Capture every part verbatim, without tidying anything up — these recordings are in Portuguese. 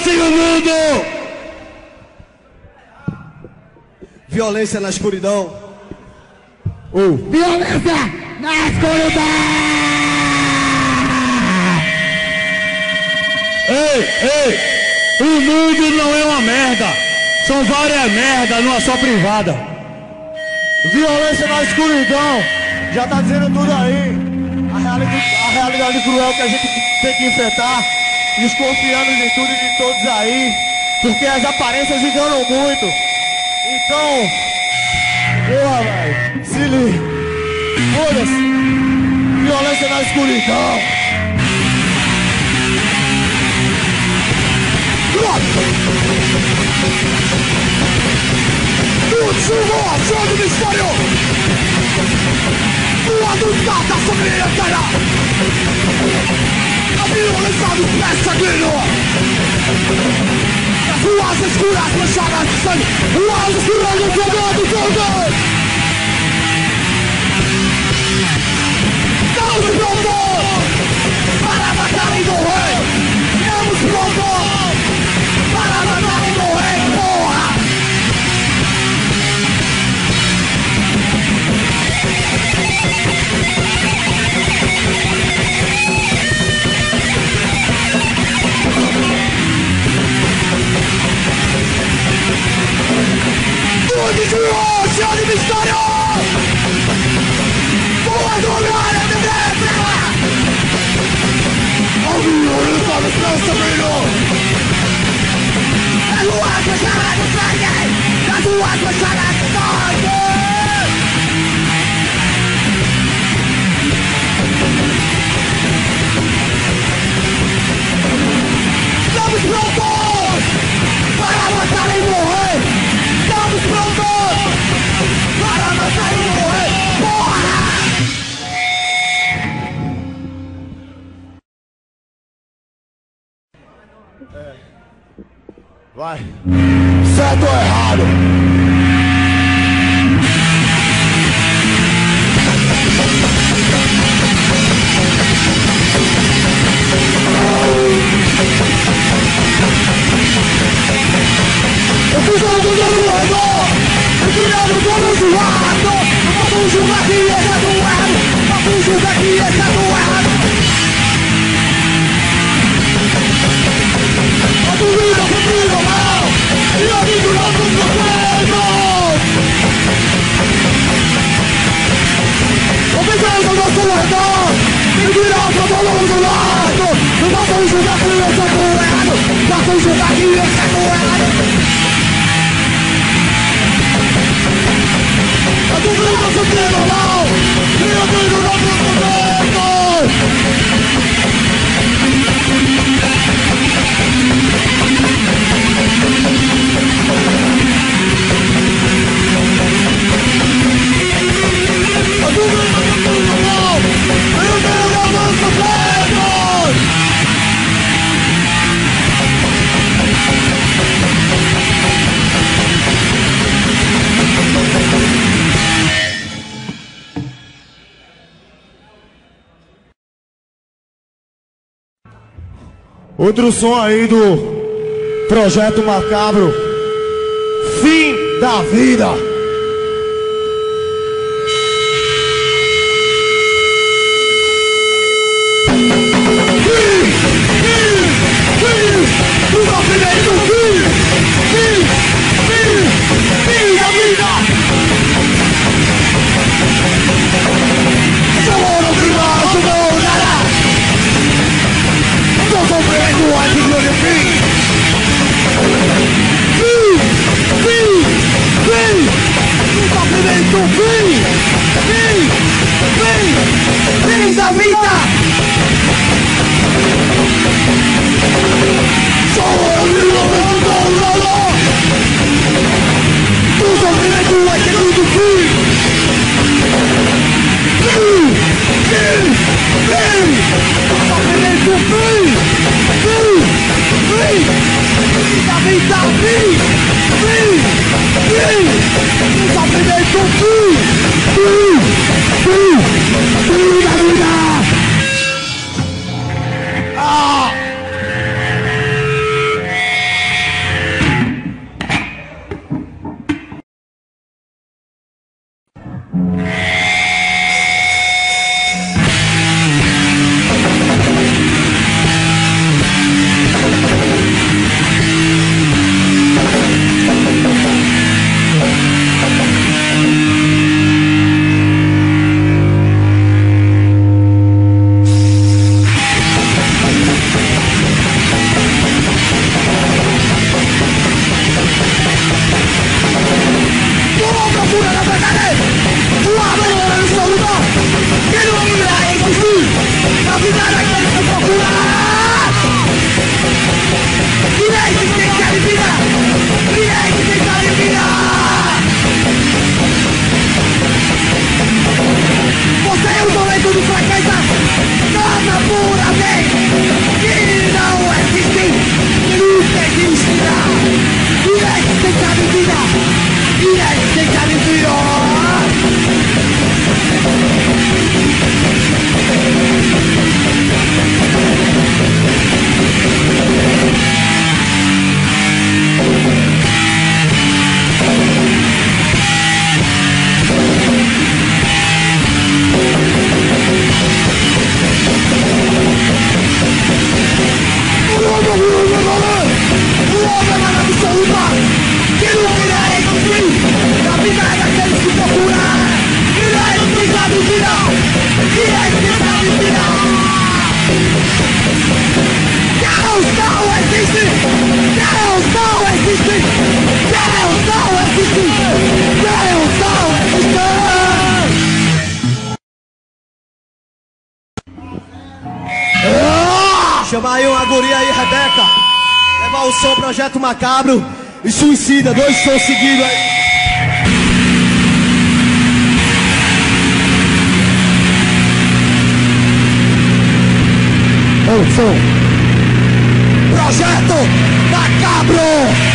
assim o mundo! Violência na escuridão. Uh. Violência na escuridão! Ei, ei! O mundo não é uma merda! São várias merdas numa só privada. Violência na escuridão. Já tá dizendo tudo aí. A realidade, a realidade cruel que a gente tem que enfrentar. Desconfiando de tudo e de todos aí. Porque as aparências enganam muito. Então, porra, velho, se liga. Foda-se. Violência na escuridão. Último jogo do mistério. Voando sobre a terra. A violência do pé sanguíneo. As ruas escuras manchadas de sangue. Ruas escuras do fogo do fogo. Estamos prontos para matar e morrer. Estamos prontos para matar e morrer, porra. Tudo de oceano de mistério. Boa dominada de terra. Ao violência dos meus sobrinhos. As ruas fechadas de sangue. As ruas fechadas de sangue. Estamos prontos para matar e morrer. Estamos prontos para matar e morrer. Porra! É. Vai. Certo ou errado? Eu fiz algo do redor. Eu tirei o dono do lado. Eu vou julgar que esse é do errado. Eu vou julgar que esse é do errado. A dúvida sempre do mal. E a vida dos governos. Eu fiz algo do seu redor. Eu tirei o dono do lado. Eu vou julgar que esse é do errado. Eu vou julgar que esse é do errado. A dúvida sempre do mal. E a vida dos governos. A dúvida sempre do mal. E a vida dos governos. Outro som aí do Projeto Macabro, Fim da Vida. Fim, fim, fim, do movimento, fim, fim, fim, fim da vida. Sou no final, sou nada. Tô sofrendo a figura de fim. Fim, fim, fim. No sofrimento, fim, fim, fim. Fim da vida. Sou eu que não me dou. No sofrimento vai ter tudo fim. Fim, fim, fim. No sofrimento, fim. Fim, fim. Fim da vida, fim, fim, fim. No sofrimento, fim, fim, fim. Fim da vida. Ah! Chamar aí uma guria aí, Rebeca. Levar o som Projeto Macabro e Suicida, dois sons seguidos aí. O som Projeto Macabro.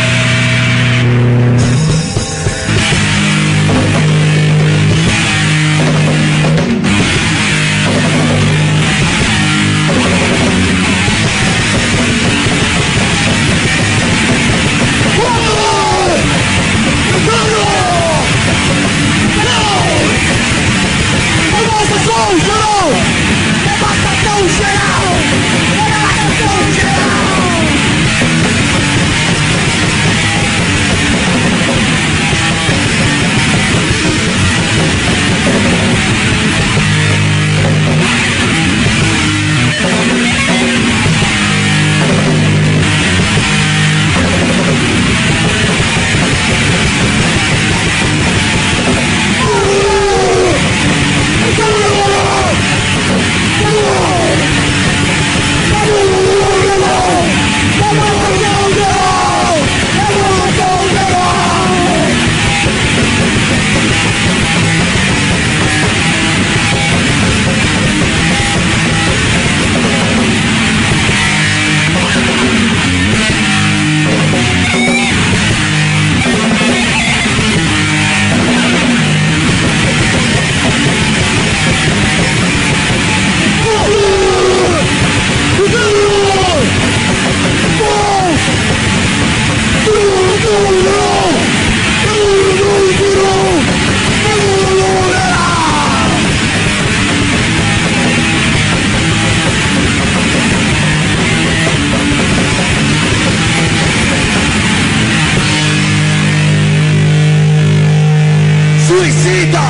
Suicida!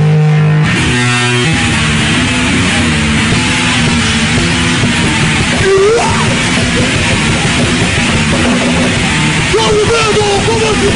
Como vendo, como que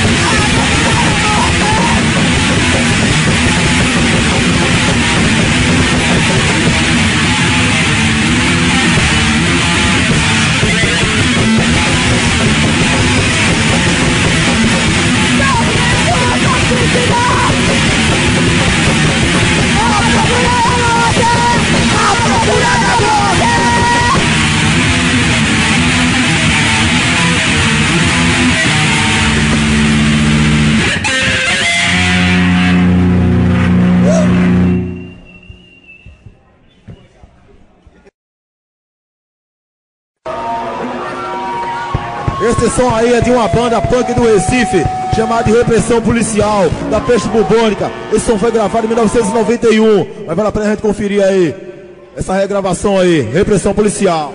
esse som aí é de uma banda punk do Recife, chamada de Repressão Policial, da Peste Bubônica. Esse som foi gravado em mil novecentos e noventa e um. Vai vale a pena a gente conferir aí essa regravação aí, Repressão Policial.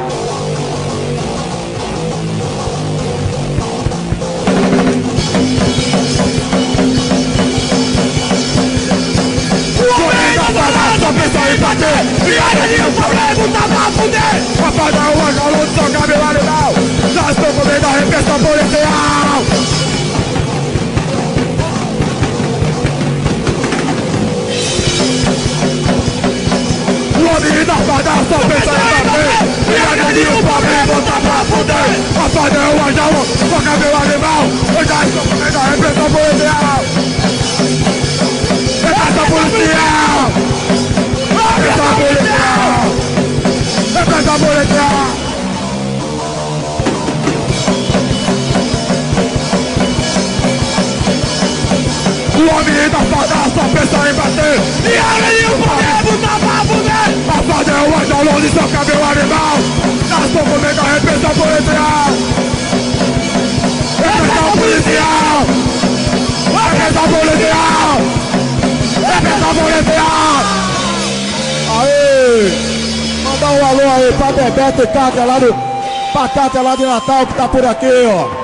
Só pensa em bater, viagem de um problema, tá pra fuder. Apagar o anjo ao longo do seu cabelo animal. Já estou com medo da repressão policial. O homem da fada só pensa em bater, viagem de um problema, tá pra fuder. Apagar o anjo ao longo do seu cabelo animal. Eu já estou com medo da repressão policial. Repressão policial. Repressão policial! Repressão policial! O homem da fada só pensa em bater. E ele o poder tá pra fuder. A fada é o anjo ao longo de seu cabelo animal. Nasceu com medo da repressão policial. Repressão policial! Repressão policial! Repressão policial! Aê! Mandar um alô aí pra Bebeto e Cátia lá do... Pra Cátia lá de Natal que tá por aqui, ó.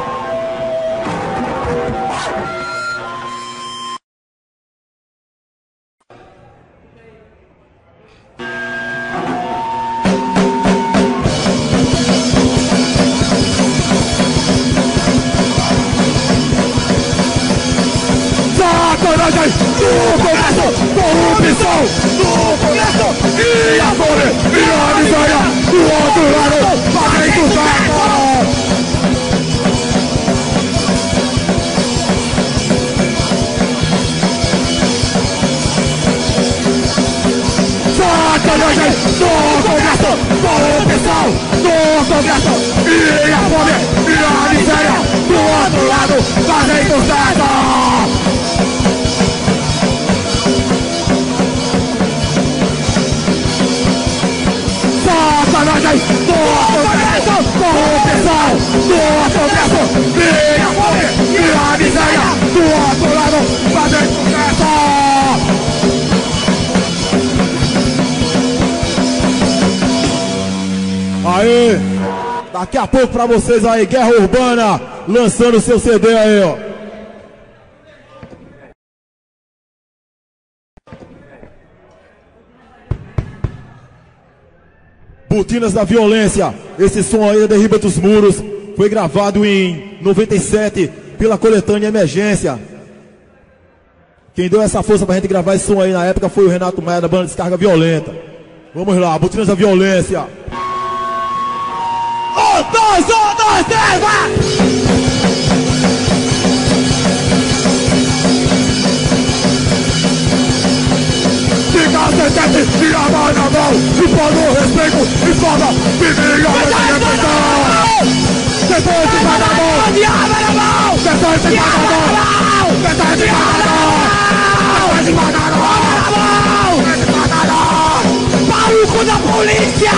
Sacanagem no começo, corrupção no começo, e agora, e a miséria do outro sacanagem no Congresso, corrupção no Congresso, e a fome e a miséria do outro lado fazem sucesso. Sacanagem do Congresso, corrupção do Congresso, e a fome e a miséria do outro lado fazem sucesso. Aí, daqui a pouco pra vocês aí, Guerra Urbana, lançando seu C D aí, ó. Botinas da Violência, esse som aí da Derriba dos Muros, foi gravado em noventa e sete pela coletânea Emergência. Quem deu essa força pra gente gravar esse som aí na época foi o Renato Maia da banda Descarga Violenta. Vamos lá, Botinas da Violência. Um, dois, um, dois, três, vai! Fica sentente e a mão na mão, e pode o respeito e forma de milhões de repressão. Depois de pagar a mão, depois de pagar a mão, depois de pagar a mão, depois de pagar a mão, depois de pagar a mão, maluco da polícia!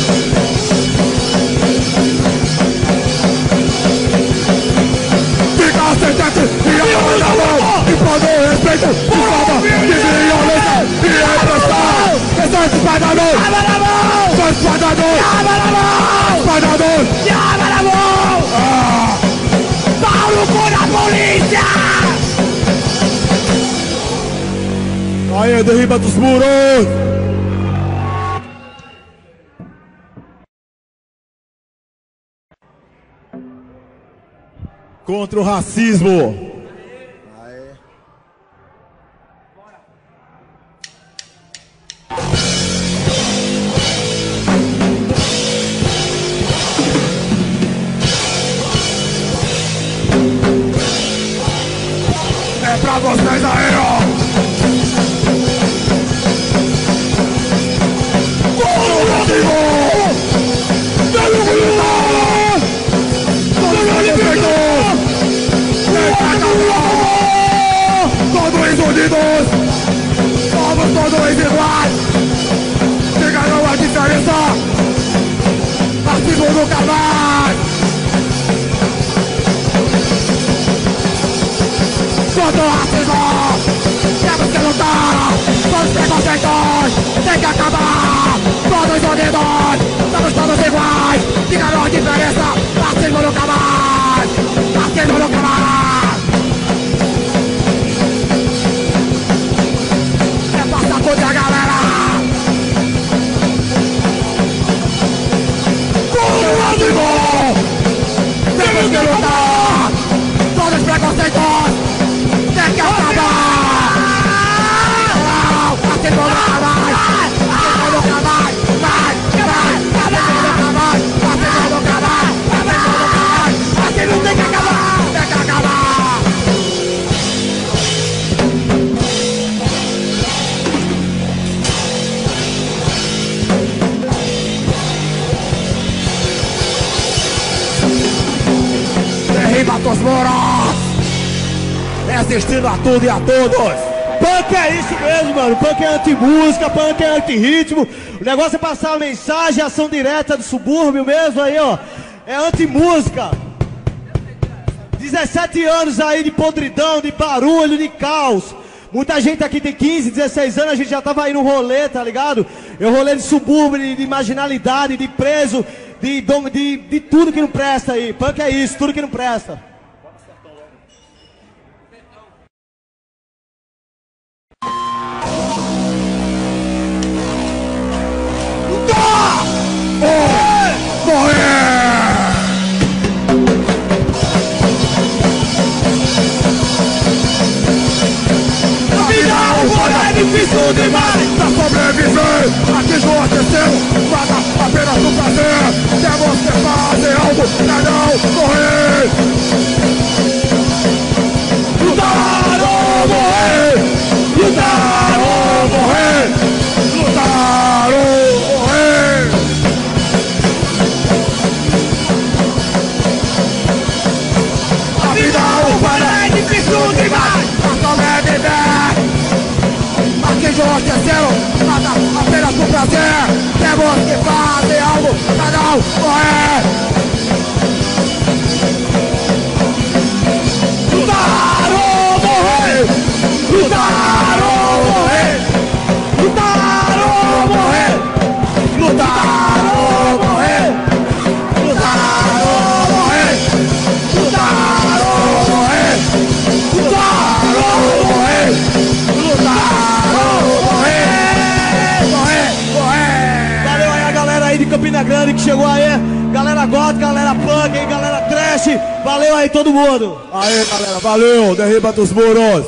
Sentente e a mão na mão, e pode o respeito e forma de violência e repressão. Questão de espadador, sou espadador, espadador, chama na mão, pau no cu da polícia. Aí, Derriba dos Muros. Contra o racismo. Aê. É pra vocês aí, ó. Contra o racismo. Pelo militar. Contra o libertador. Todos unidos, somos todos iguais. Chega não a diferença, racismo nunca mais. Contra o racismo, temos que lutar. Todos os preconceitos tem que acabar. Todos unidos, somos todos iguais. Chega não a diferença, racismo nunca mais. Racismo nunca mais. Contra a galera, contra o racismo, temos que lutar. Todos os preconceitos tem que acabar. Racismo nunca mais, racismo nunca mais, mais, mais, racismo nunca mais, racismo nunca mais, racismo nunca mais, racismo tem que acabar, tem que acabar. Derriba dos muros, resistindo a tudo e a todos. Punk é isso mesmo, mano. Punk é anti-música, punk é anti-ritmo. O negócio é passar a mensagem, ação direta do subúrbio mesmo aí, ó. É anti-música. dezessete anos aí de podridão, de barulho, de caos. Muita gente aqui tem quinze, dezesseis anos, a gente já tava aí no rolê, tá ligado? Eu rolê de subúrbio, de, de marginalidade, de preso, de, de, de tudo que não presta aí. Punk é isso, tudo que não presta. Difícil demais pra sobreviver. Aqui aconteceu, paga apenas o prazer. Temos que fazer algo pra não morrer. Lutar ou morrer, lutar ou morrer, lutar ou enalteceram, nada apenas por prazer. Temos que fazer algo pra não morrer. Lutar ou morrer, lutar ou morrer, lutar ou morrer, lutar ou morrer, lutar ou morrer, lutar ou morrer, lutar ou morrer, lutar ou morrer, morrer, morrer. Valeu aí a galera aí de Campina Grande que chegou aí. Galera gótica, galera punk, hein, galera trash. Valeu aí todo mundo. Aí galera, valeu, derriba dos muros.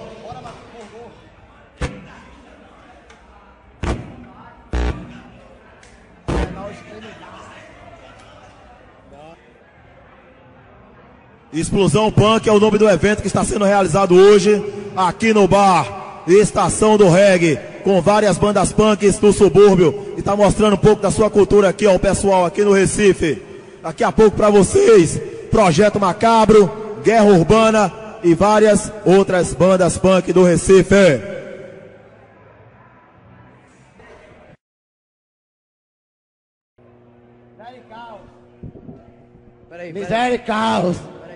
Explosão Punk é o nome do evento que está sendo realizado hoje aqui no bar Estação do Reggae, com várias bandas punks do subúrbio, e está mostrando um pouco da sua cultura aqui, ó, o pessoal aqui no Recife. Daqui a pouco para vocês, Projeto Macabro, Guerra Urbana e várias outras bandas punk do Recife. Miséria e caos.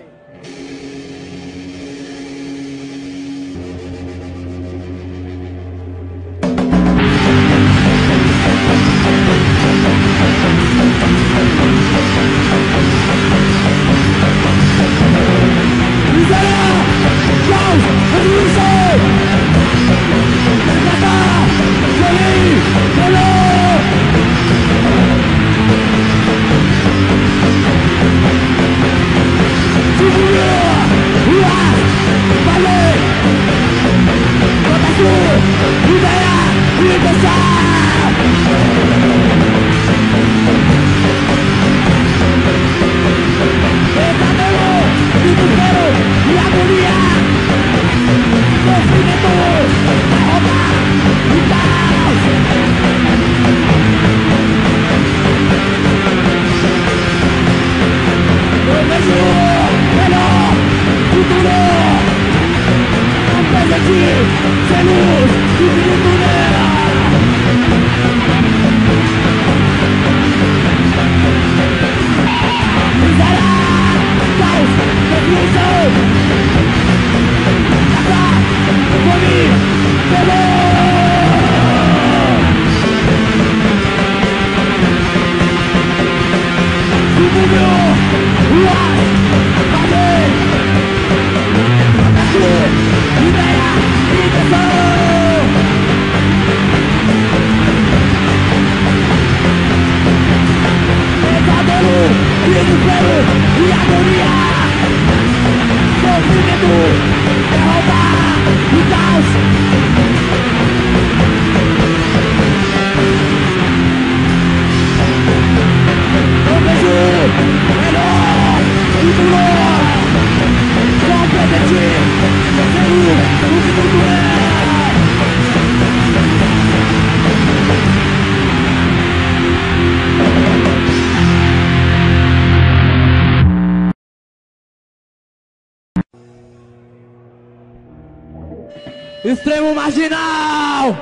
Extremo Marginal!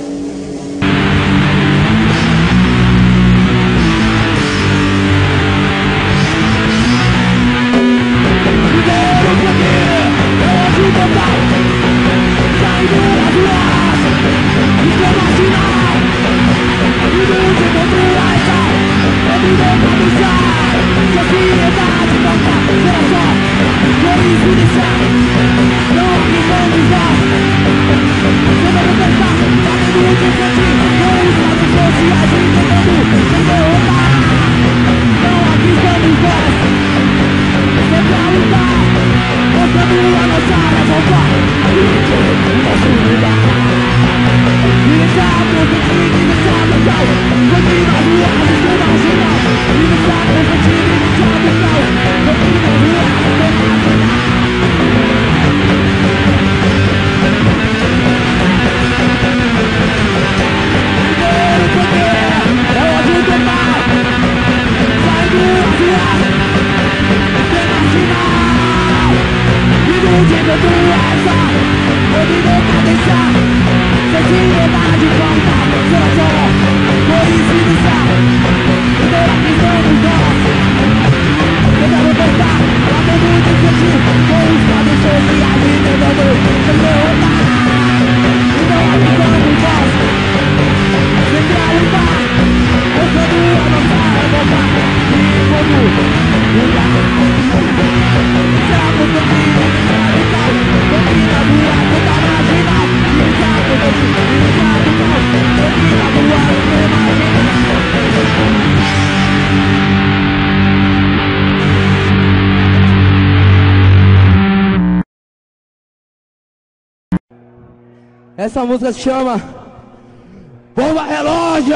Primeiro porque eu ajudo total, saindo das ruas, Extremo Marginal! E no encontro essa, ele não vai deixar, sociedade não tá, será só, por isso deixar, não acreditamos nós. Você vai pensar, sabendo o que sentir, com os lados sociais entendendo, sem derrotar. Não aqui estamos nós, sempre a lutar, mostrando a nossa revolta, e o nosso lugar. E deixa a proteger, e deixa a local, sempre nas ruas, Extremo Marginal. E deixa a proteger, e deixa a local, sempre nas ruas, Extremo Marginal. Enquanto essa, eu me dou cadência, sentindo Essa música se chama Bomba Relógio!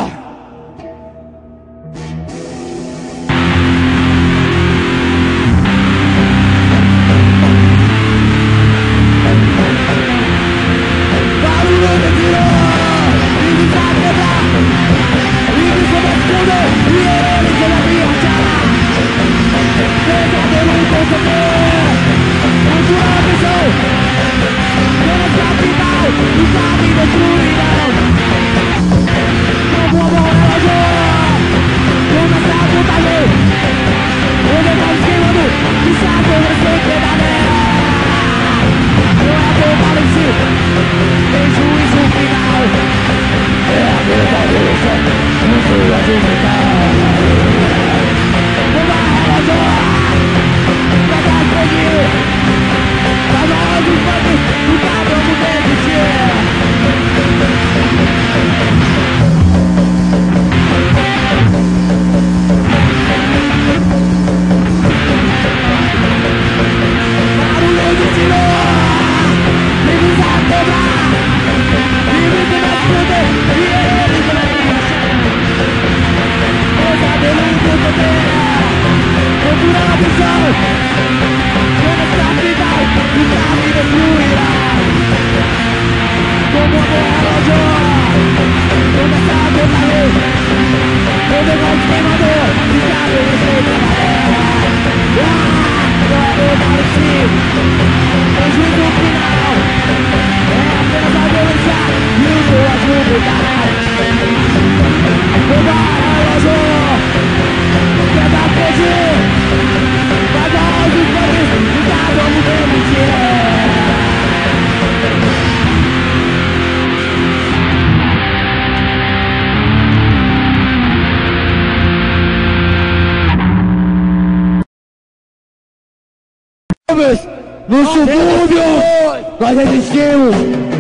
No subúrbio, nós resistimos.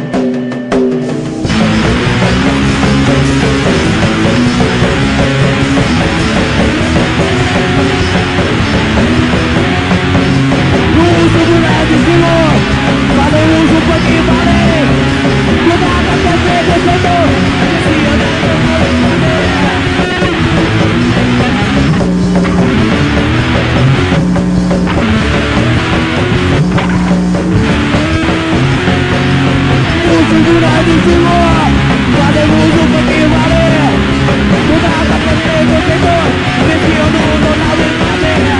No uso do Red Zilô, cada um usa um pouquinho valeu. Cuidado com você, defendor. Segura de cima, fazemos um pouquinho valer. Toda a capa de defendor, desviando o Ronaldo em cadeia.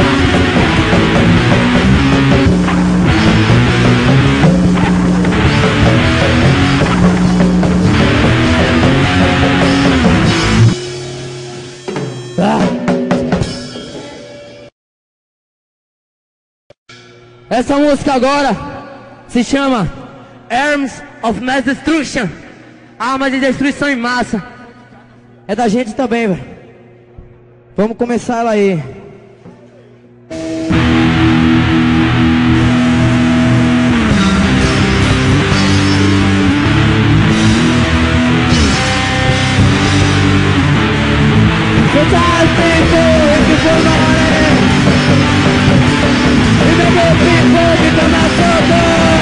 Essa música agora se chama Arms of Mass Destruction, arma de destruição em massa. É da gente também, velho. Vamos começar ela aí. Sometimes people looking for money, and they get people become a soldier.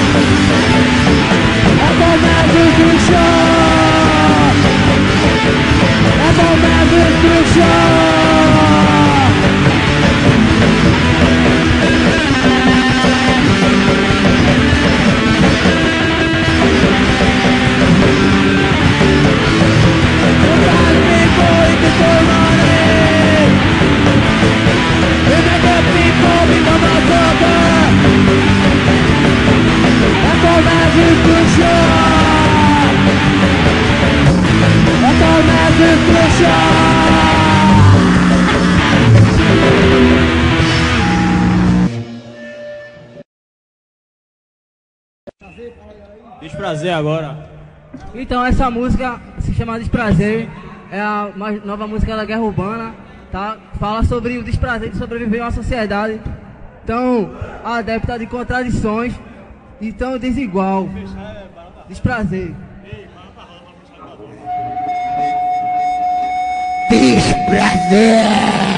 É bom mesmo destruição, é bom mesmo destruição. Sometimes people looking for money, and they get people become a soldier. É bom mesmo destruição, é bom mesmo destruição. Desprazer agora. Então essa música se chama Desprazer, é a mais nova música da Guerra Urbana, tá? Fala sobre o desprazer de sobreviver a uma sociedade tão adepta de contradições e tão desigual. Desprazer. Desprazer.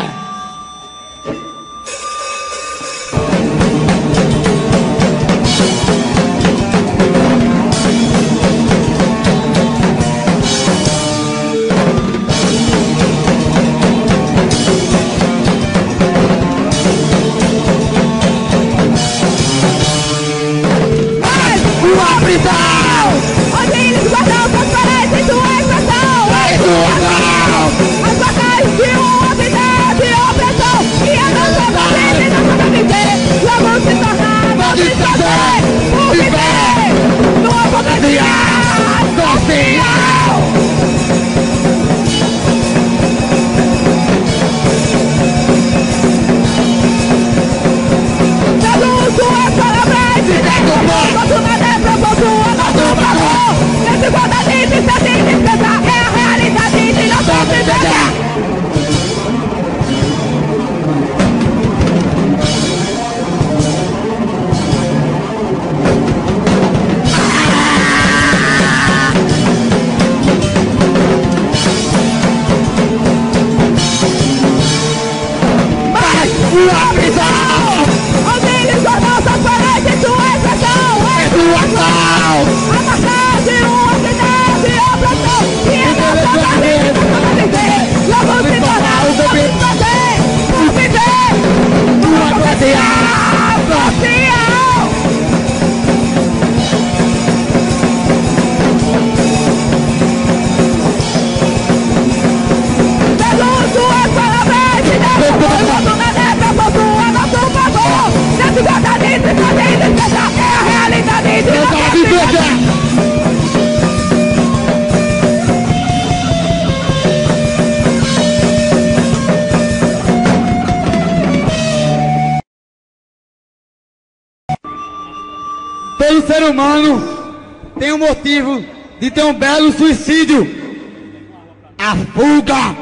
humano tem um motivo de ter um belo suicídio: a fuga.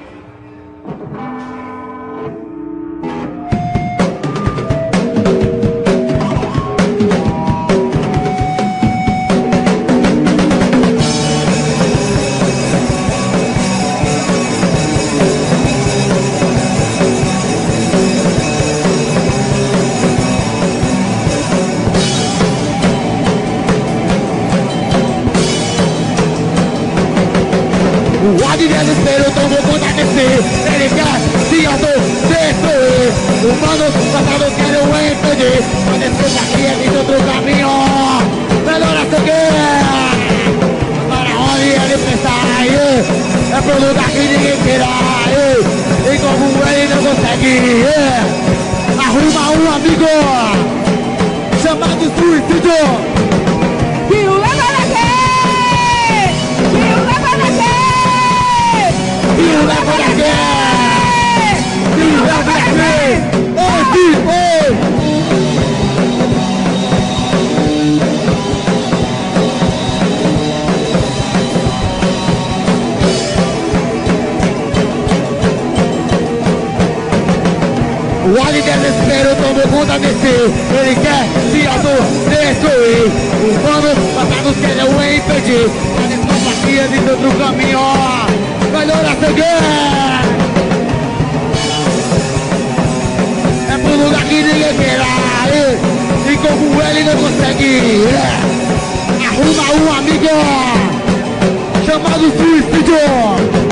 De desespero tomou conta de si. Ele quer se autodestruir. Humanos passados querem o impedir, mas desculpa aqui existe outro caminho. Melhor a seguir. Para onde ele pensar ir é pro lugar que ninguém queira ir. E como ele não consegue ir, arruma um amigo chamado suicídio. Que o leva daqui! Que o leva daqui! You love what I get! You love what I get! Oh, people! O ar de desespero tomou conta de si. Ele quer se autodestruir. Humanos passados querem o impedir, mas desculpa aqui existe outro caminho. Melhor a seguir. É pro lugar que ninguém queira ir, e como ele não consegue ir, arruma um amigo chamado suicídio.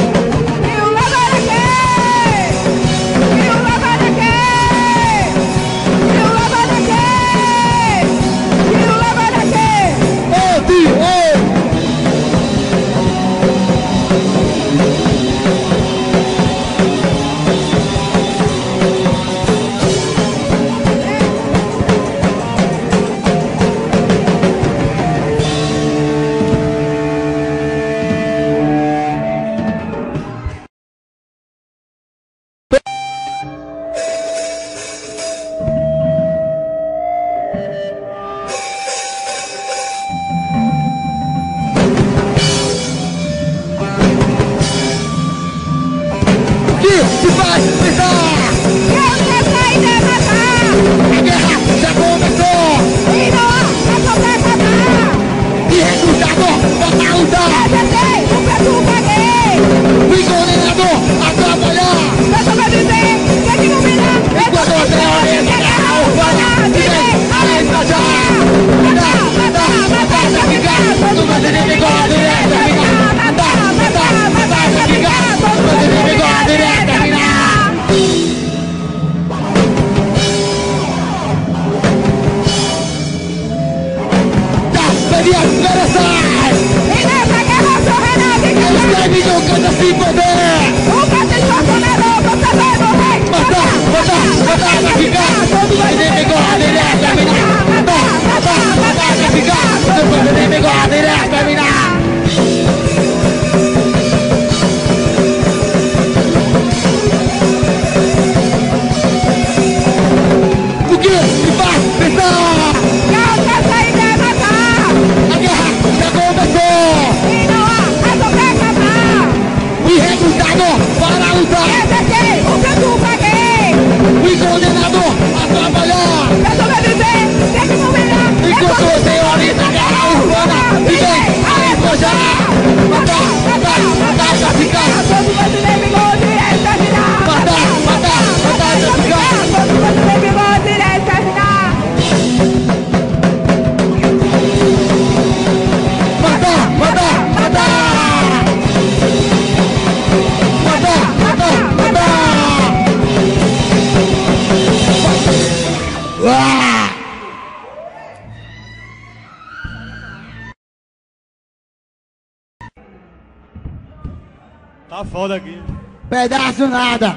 Tá foda aqui. Pedaço nada.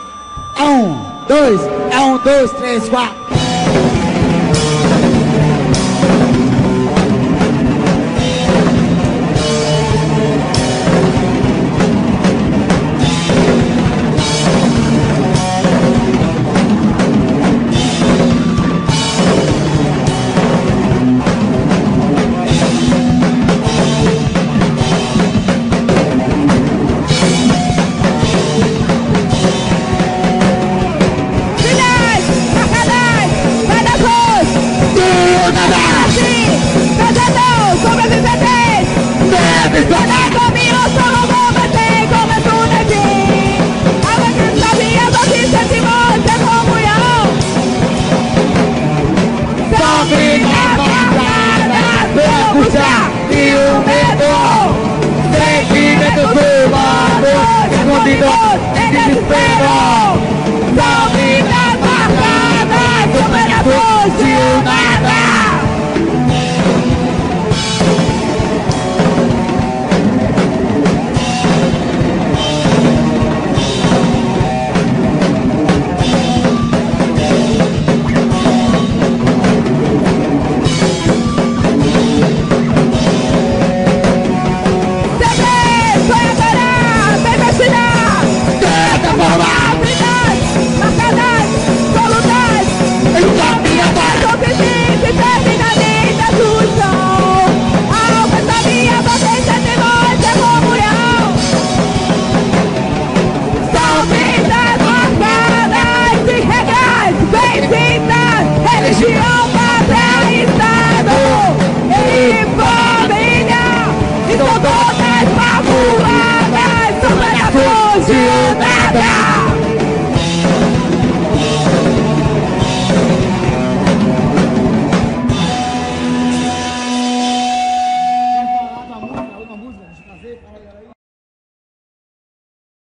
É um, dois, é um, dois, três, quatro.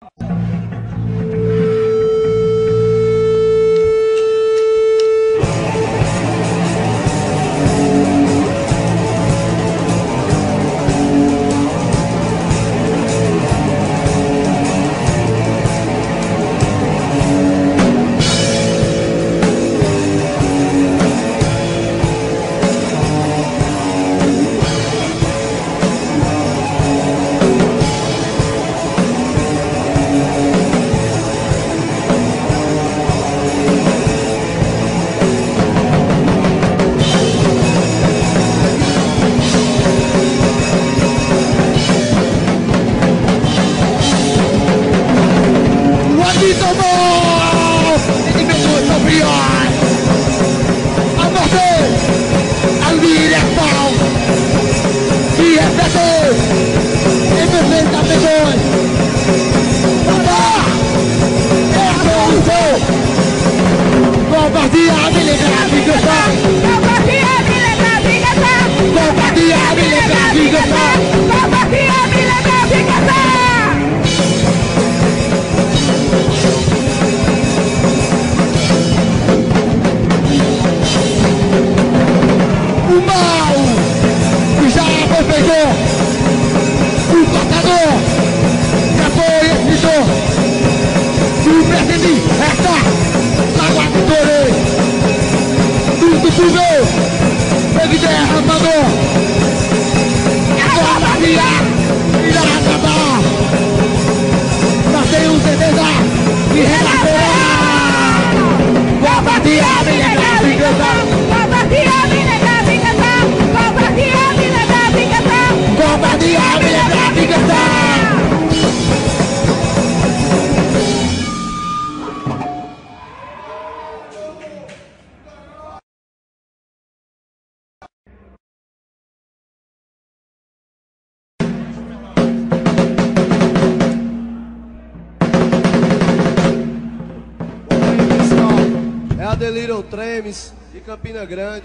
Little Tremes de Campina Grande.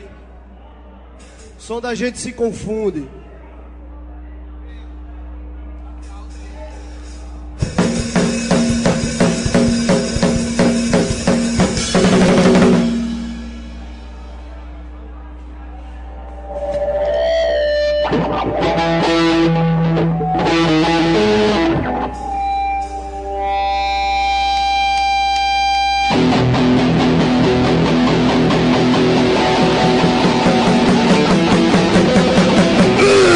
O som da gente se confunde. Uh!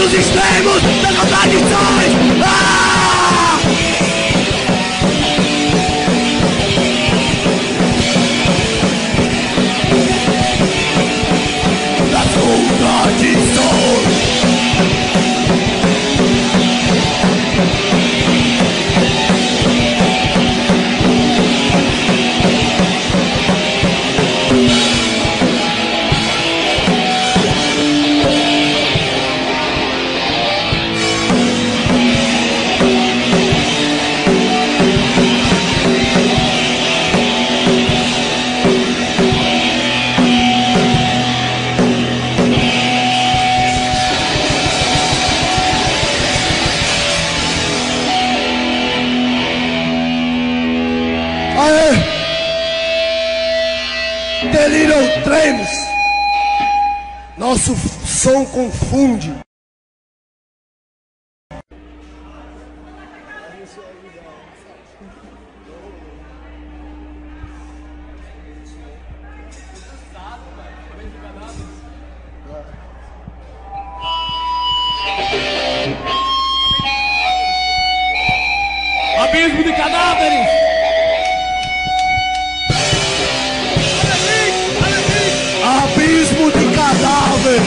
os extremos das contradições. Ah! Das contradições. The Little Tremors. Nosso som confunde. Abismo de cadáveres! Abismo de cadáver.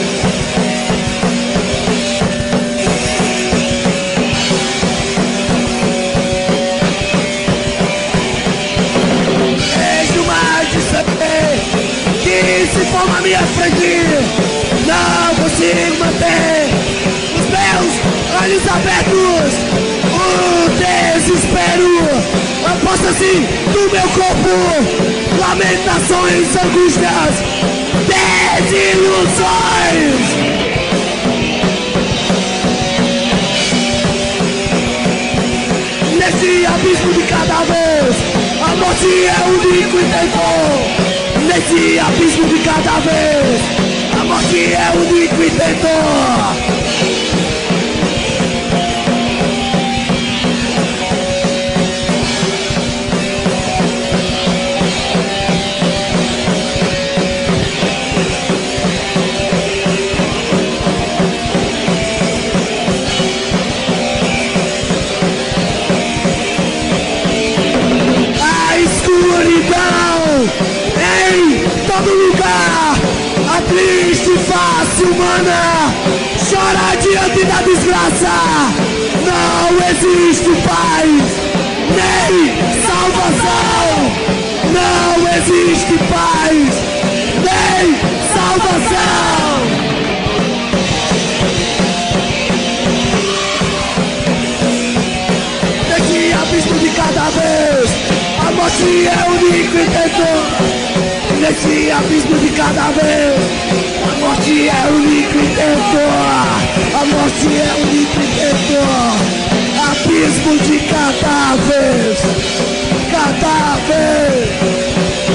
Vejo mais de saber que se forma a minha frente. Não consigo manter os meus olhos abertos. O desespero aposta assim do meu corpo. Lamentações, angústias, desilusões. Nesse abismo de cadáveres, a morte é o único intentor. Nesse abismo de cadáveres, a morte é o único intentor. A triste face humana chora diante da desgraça. Não existe paz, nem salvação. Não existe paz, nem salvação. Nesse abismo de cadáveres, a morte é o único intentor. Nesse abismo de cadáver, a morte é o único intentor. A morte é o único intentor. Abismo de cadáveres, cadáver.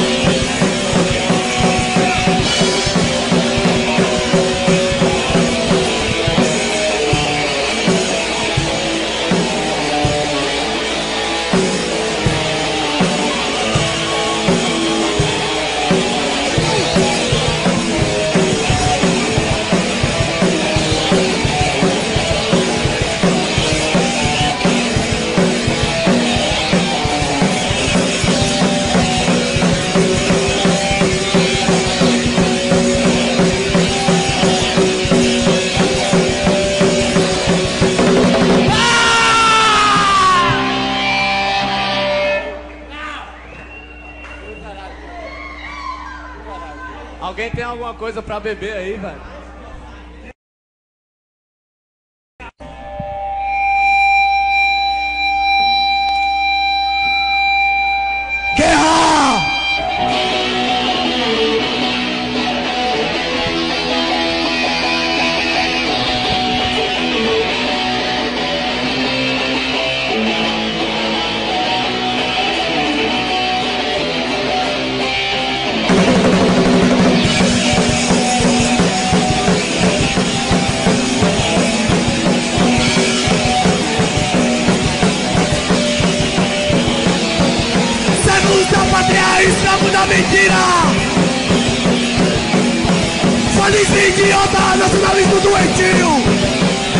Alguém tem alguma coisa pra beber aí, velho? Guerra! Escravo da mentira. Falismo idiota, nacionalismo doentio.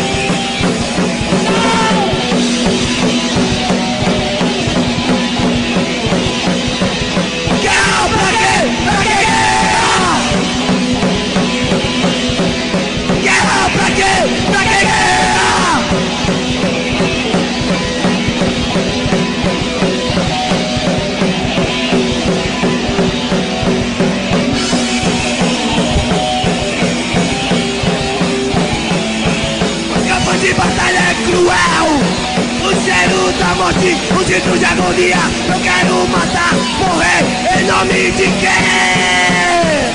a morte, um título de agonia. Eu quero matar, morrer, em nome de quem?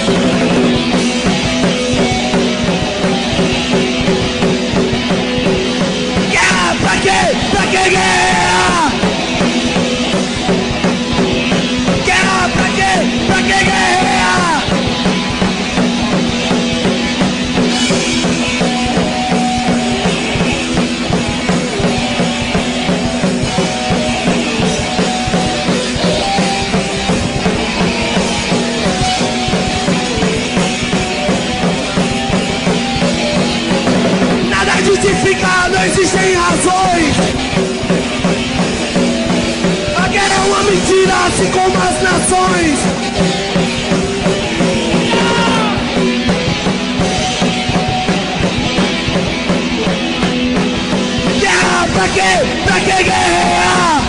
Guerra pra quê? Pra que guerra? Guerra pra quê? Pra que guerra? Nada justifica, não existem razões. A guerra é uma mentira, assim como as nações. Guerra pra quê? Pra que guerra?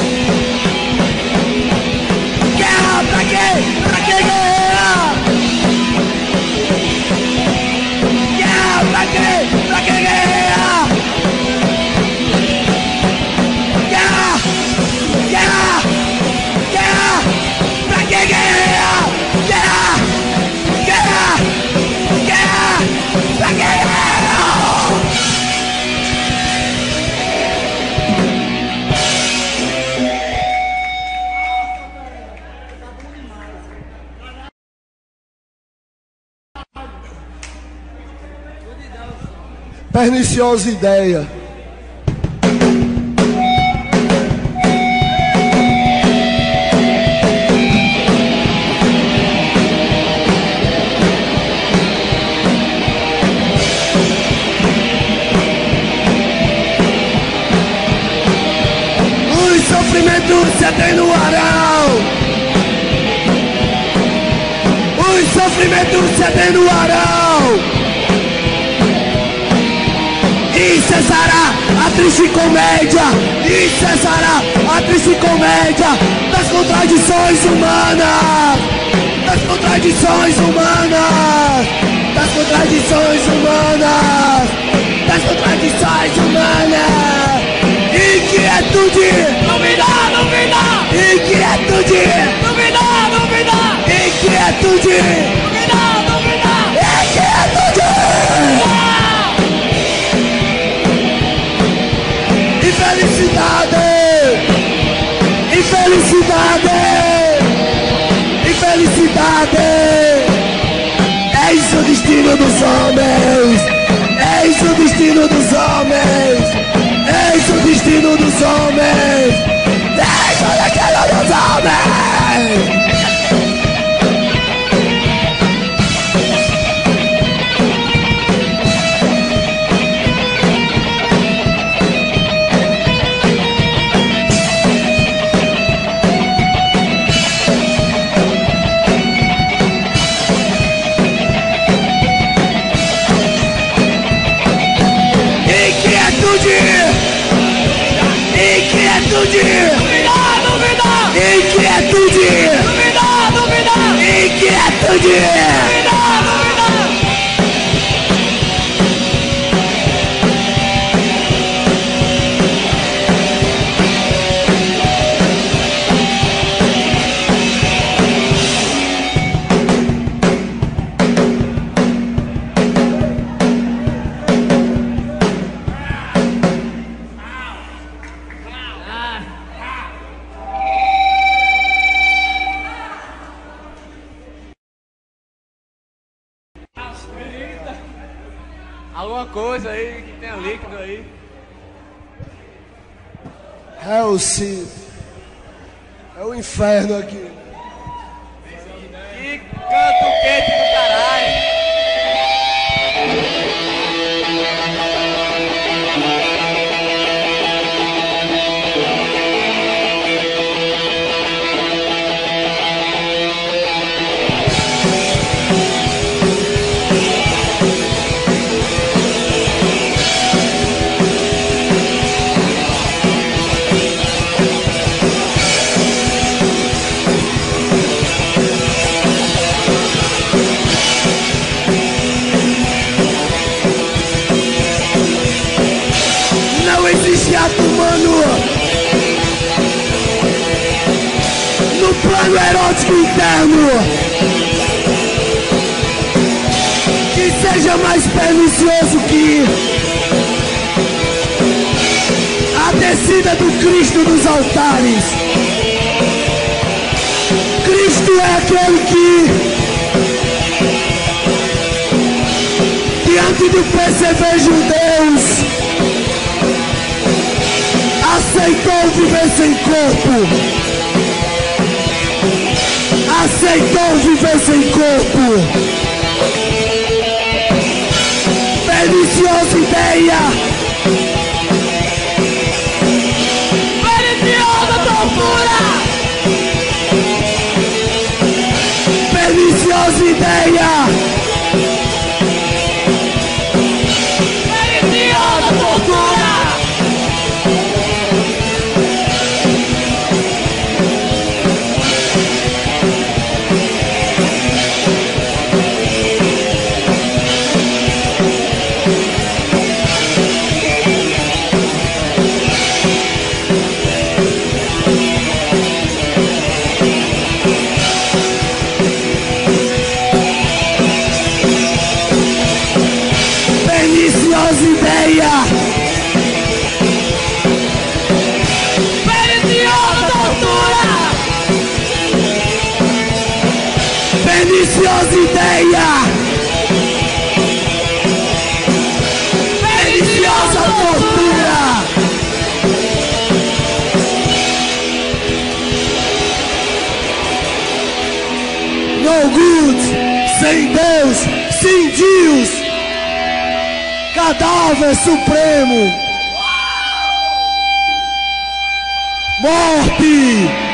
Guerra pra quê? Pra que guerra? Guerra pra quê? Pra que guerra? Guerra! Guerra! Guerra! Pra que guerra? Guerra! Guerra! Guerra! Pra que guerra? Perniciosa ideia. Os sofrimentos se atenuarão. Os sofrimentos se atenuarão. E cessará a triste comédia. E cessará a triste comédia das contradições humanas. Das contradições humanas. Das contradições humanas. Das contradições humanas. Inquietude. Duvidar, duvidar. Inquietude. Duvidar, duvidar. Inquietude. Duvidar, duvidar. Inquietude. Infelicidade, infelicidade, infelicidade. Eis o destino dos homens, eis o destino dos homens, eis o destino dos homens, eis o destino dos homens. Inquietude! Duvidar, duvidar! Inquietude! Duvidar, duvidar! Inquietude! Duvidar, duvidar! Alguma coisa aí que tenha líquido aí. É o Cid. É o inferno aqui. Que canto quente do caralho. político interno que seja mais pernicioso que a descida do Cristo dos altares. Cristo é aquele que, diante do P C B judeus, aceitou viver sem corpo, aceitou viver sem corpo. Perniciosa ideia, perniciosa tortura, perniciosa ideia, perniciosa tortura. Perniciosa ideia, perniciosa tortura, perniciosa ideia, perniciosa tortura. No good, sem Deus, sem Deus. Cadáver supremo, morte.